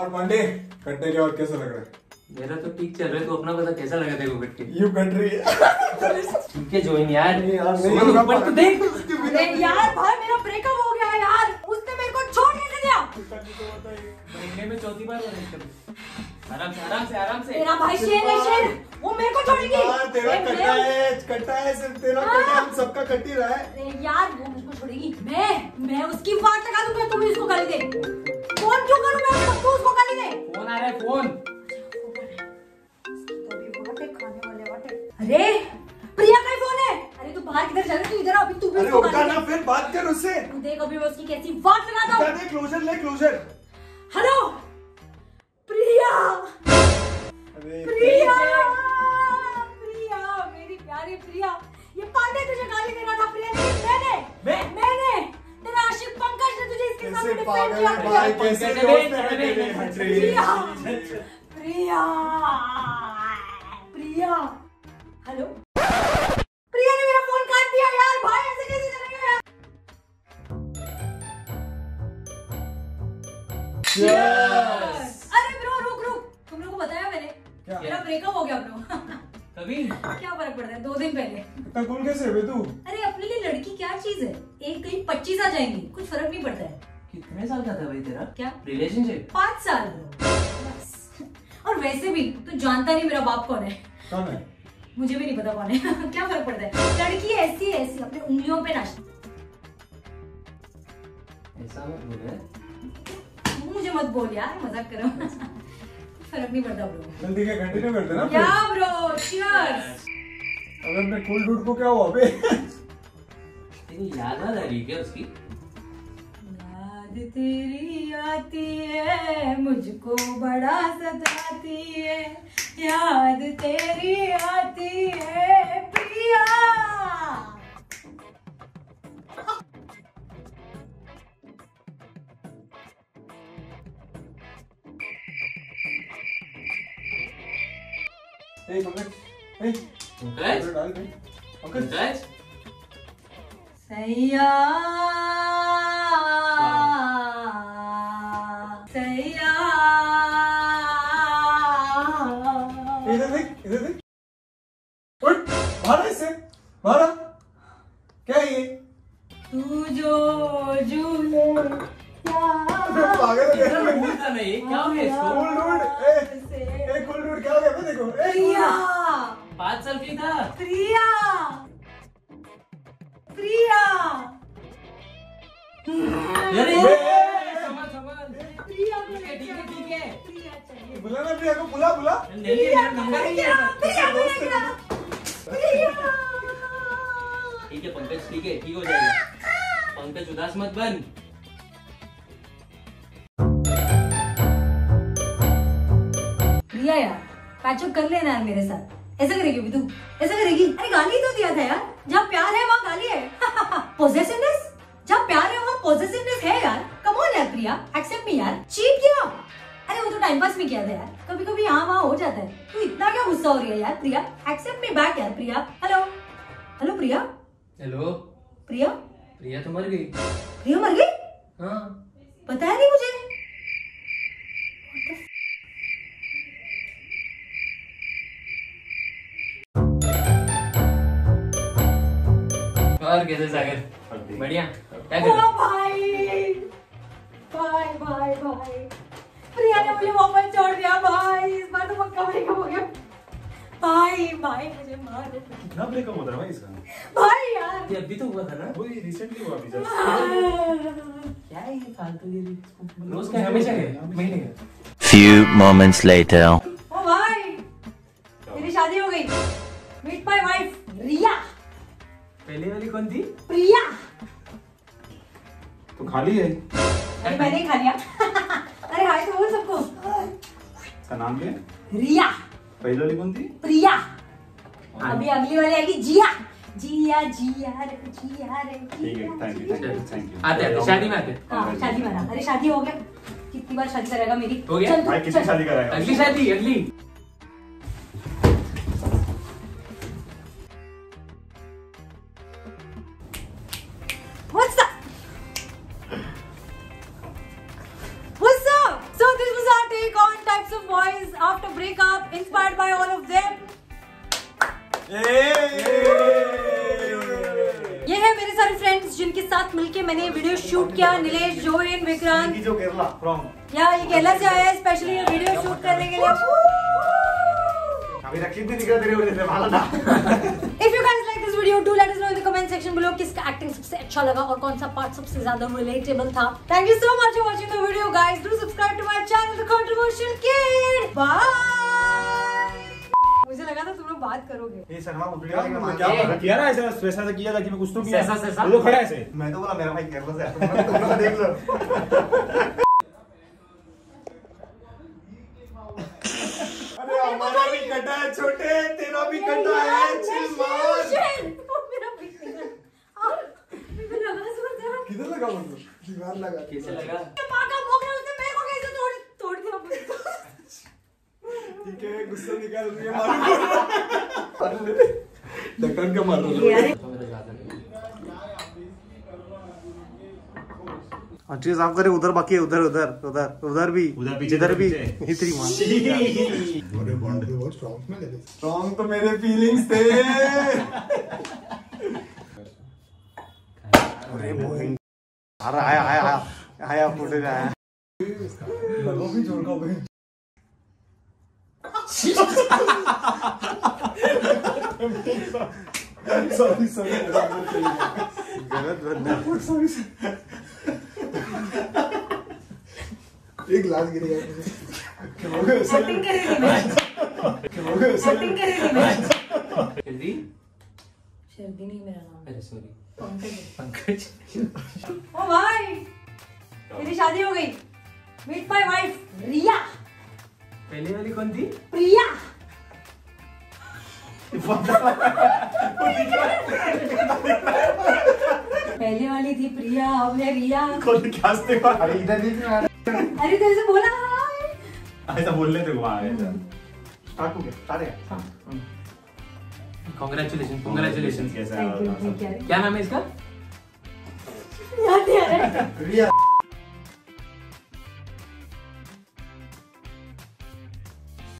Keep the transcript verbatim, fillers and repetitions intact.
और पांडे कटने के बाद कैसा लग रहा है? मेरा तो ठीक चल रहा है, तो अपना पता कैसा लगा तेरे को कट के? यू कट रही है। ठीक है जोइन यार। नहीं यार नहीं सुन, होगा ऊपर तो देख। अरे यार भाई मेरा ब्रेकअप हो गया यार, उसने मेरे को छोड़ कैसे दिया? महीने में चौथी बार आराम से आराम से आराम से। तेरा भाई शेर है शेर, वो मेरे को छोड़ेगी। यार तेरा कटा है, कटा है, सिर्फ तेरा कटा है, हम सबका कट ही रहा है। अरे यार वो मेरे को छोड़ेगी, मैं मैं उसकी वाट लगा दूंगा, तुम इसको गाली दे। फोन क्यों करूं मैं, तू उसको गाली दे। फोन आ रहा है फोन। खाने वाले वाटे। अरे प्रिया का ही फोन है। अरे तू बाहर किधर जा रहा है, तू इधर आ, अभी तू भी अरे उसको उठा गाली ना, दे। फिर बात कर उससे। तू देख अभी मैं उसकी कैसी वाट लगाता हूं। दे क्लोजर ले क्लोजर। हेलो प्रिया। अरे प्रिया प्रिया मेरी प्यारी प्रिया, ये पांडे तुझे गाली दे रहा था प्रिया, लेकिन मैंने मैं मैंने तेरा आशिक पंकज ने तुझे इसके सामने कैसे डिफेंड पागल किया। है भाई, कैसे दोस्त है नहीं, तेरे? नहीं, हट नहीं, रही प्रिया है। प्रिया प्रिया हेलो। प्रिया ने मेरा फोन काट दिया यार, भाई ऐसे कैसे चलेगा यार? अरे ब्रो रुक रुक, तुम लोगों को बताया मैंने क्या? मेरा ब्रेकअप हो गया ब्रो। कभी क्या फर्क पड़ता है, दो दिन पहले। इतना कूल कैसे है बे तू? अरे अपने लिए लड़की क्या चीज है, एक कहीं पच्चीस आ जाएंगी, कुछ फर्क नहीं पड़ता है। कितने साल का था भाई तेरा क्या रिलेशनशिप? पाँच साल बस। और वैसे भी तू जानता नहीं मेरा बाप कौन है। कौन है? मुझे भी नहीं पता कौन है। क्या फर्क पड़ता है, लड़की ऐसी ऐसी अपने उंगलियों पे नाचती। ऐसा मत बोल। तू मुझे मत बोल यार, मजाक करो। फर्क नहीं पड़ता ब्रो। चल ठीक है, कंटिन्यू करते ना। क्या ब्रो, चीयर्स। अबे अपने कूल डूड को क्या हुआ बे? तेरी याद आ रही क्या उसकी? याद तेरी आती है, मुझको बड़ा सताती है, याद तेरी आती है प्रिया। ए पंकज, ए पंकज डाल दे पंकज। पंकज सैया सैया। इधर देख, इधर देख। उठ, बाहर आ इससे, बाहर आ। क्या है ये? तू जो झूले पागल है इतना बोलता नहीं, क्या हो गया इसको? Cool dude, a a cool dude क्या हो गया बे? देखो ए प्रिया पाँच साल की था। प्रिया प्रिया अरे बे, संभाल संभाल। प्रिया को ठीक है ठीक है ठीक है। प्रिया चाहिए। बुला ना प्रिया को, बुला बुला। नहीं है, मेरा नंबर नहीं है। प्रिया को लेके आ। प्रिया ठीक है पंकज, ठीक है, ठीक हो जाएगा। पंकज उदास मत बन। प्रिया यार पैचअप कर लेना यार मेरे साथ। ऐसा करेगी भी तू, ऐसा करेगी? अरे गाली तो दिया था यार, जहाँ प्यार है वहाँ गाली है। पॉजेसिवनेस, जहाँ प्यार है वहाँ पॉजेसिवनेस है यार। कम ऑन यार प्रिया, एक्सेप्ट मी यार। चीट किया, अरे वो तो टाइम पास में किया था यार, कभी कभी यहाँ वहाँ हो जाता है। तू इतना क्या गुस्सा हो रही है यार प्रिया? एक्सेप्ट मी बैक यार Priya. Hello hello Priya. Hello Priya Priya तो मर गई। प्रिया मर गई? हाँ पता है नहीं मुझे। और कैसे सागर? बढ़िया। क्या कर ओ रहा? भाई भाई भाई भाई, प्रिया ने मुझे वापस छोड़ दिया भाई। इस बार तो पक्का ब्रेकअप हो गया भाई। भाई मुझे मारो कितना ब्रेकअप होता है भाई इसका? भाई यार। ये अभी तो हुआ था ना? वो रिसेंटली हुआ अभी जस्ट। क्या है ये फालतूगिरी? रोज का हमेशा है, महीने का। Few moments later. ओ भाई मेरी शादी हो गई। Meet my wife Riya. पहले वाली कौन थी? प्रिया। तो खाली है। अरे मैंने ही खा लिया। अरे हाय तो बोल सबको। इसका नाम क्या है? रिया। पहली वाली कौन थी? प्रिया। अभी अगली वाली आएगी जिया। जिया जिया रे जिया रे। ठीक है, thank you thank you thank you. आते आते शादी में आते। हाँ शादी मना। अरे शादी हो गया, कितनी बार शादी करेगा मेरी? हो गया? चल तू, भाई किसकी चल। शादी कराएगा? अगली शादी अगली। What's up? What's up? So this was our makeup inspired by all of them. ये है मेरे सारे फ्रेंड्स जिनके साथ मिलके मैंने वीडियो शूट किया। नीलेश, जोएन, विक्रांत। जो केरला फ्रॉम या ये केरला से आया है स्पेशली ये वीडियो शूट करने के लिए। अभी रक्षित भी निकल तेरे वजह से भाला था। If you guys like this video, do let us know in the comment section below किसका एक्टिंग सबसे अच्छा लगा और कौन सा पार्ट सबसे ज्यादा रिलेटेबल था। Thank you so much for watching the video, guys. Do subscribe to my channel, The Controversial Kid. Bye. मुझे लगा था तुम लोग बात करोगे। ये शर्मा उठेगा लेकिन मैं क्या किया ना ऐसा वैसा से किया था कि मैं कुछ तो किया ऐसा ऐसा वो तो खड़ा ऐसे मैं तो बोला मेरा भाई केरला से आया तुम लोग देख लो। अरे हमारा भी कटा है छोटे, तेरा भी कटा है चिल मार। मेरा भी किधर लगा वो दीवार लगा कैसे लगा? पाका भोग रहा उसने मेरे को कैसे तोड़ तोड़ दिया। ठीक है गुस्सा निकाल दिया मार ढक्कन के मार दो। अच्छे साफ करे उधर बाकी है उधर उधर उधर उधर भी उधर पीछे इधर भी पीछे। इतनी मार। अरे बॉन्ड पे बहुत स्ट्रॉन्ग में लगे। स्ट्रॉन्ग तो मेरे फीलिंग्स थे। अरे बहन अरे आया आया आया आया फुटे आया लगो भी जोर का बहन। सॉरी सॉरी गलत बंदा सॉरी। एक ग्लास गिर गया मुझे। एक्टिंग कर रही थी मैं। एक्टिंग कर रही थी मैं। जल्दी शर्दी नहीं मेरा नाम। अरे सॉरी पंकज। पंकज। ओ भाई मेरी शादी हो गई। Meet my wife Riya. पहले वाली कौन थी? प्रिया। पहले वाली थी प्रिया, अब है रिया। कौन क्या हंसते हो? अरे इधर देख ना। अरे तेरे से बोला ऐसा बोल रहे थे वहां आए थे। स्टार्ट हो गया स्टार्ट है। Congratulation congratulation. कैसा थैंक यू। है? क्या क्या नाम है इसका? याद नहीं आ रहा है। रिया